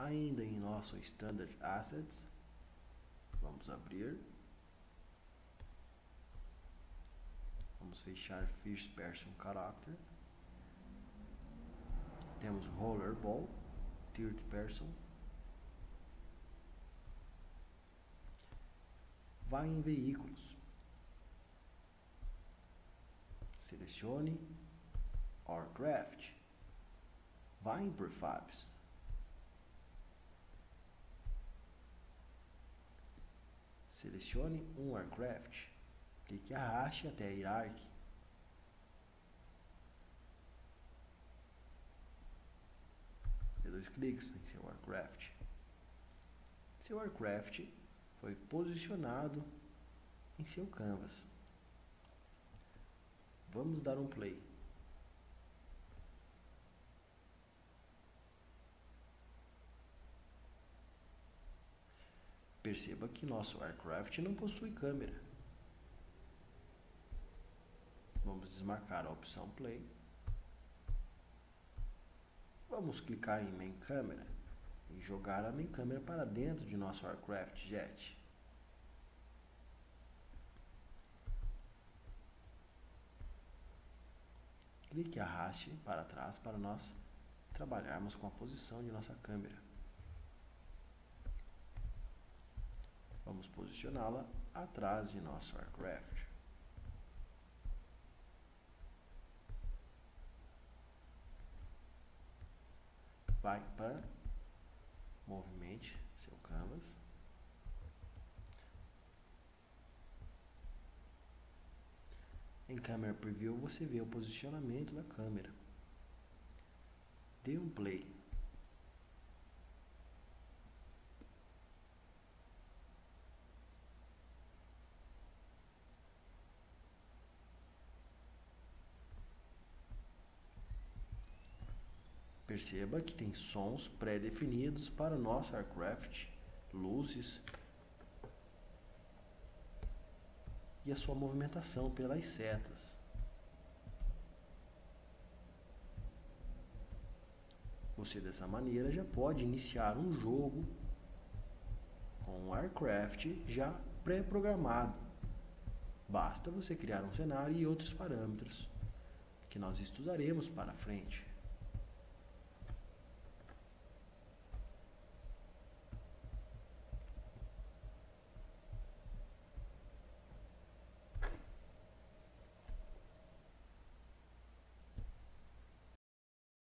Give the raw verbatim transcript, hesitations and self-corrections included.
ainda em nosso Standard Assets. Vamos abrir. Vamos fechar First Person Character. Temos Rollerball, Third Person. Vai em Veículos. Selecione Aircraft. Vai em Prefabs. Selecione um Aircraft. Clique e arraste até a Hierarchy. Dê dois cliques em seu Aircraft. Seu Aircraft foi posicionado em seu canvas. Vamos dar um play. Perceba que nosso aircraft não possui câmera. Vamos desmarcar a opção play. Vamos clicar em Main Camera e jogar a Main Camera para dentro de nosso aircraft jet. Clique e arraste para trás para nós trabalharmos com a posição de nossa câmera. Vamos posicioná-la atrás de nosso aircraft. Vai para movimente seu canvas. Em Camera Preview você vê o posicionamento da câmera. Dê um play. Perceba que tem sons pré-definidos para o nosso aircraft, luzes e a sua movimentação pelas setas. Você dessa maneira já pode iniciar um jogo com um aircraft já pré-programado. Basta você criar um cenário e outros parâmetros que nós estudaremos para frente.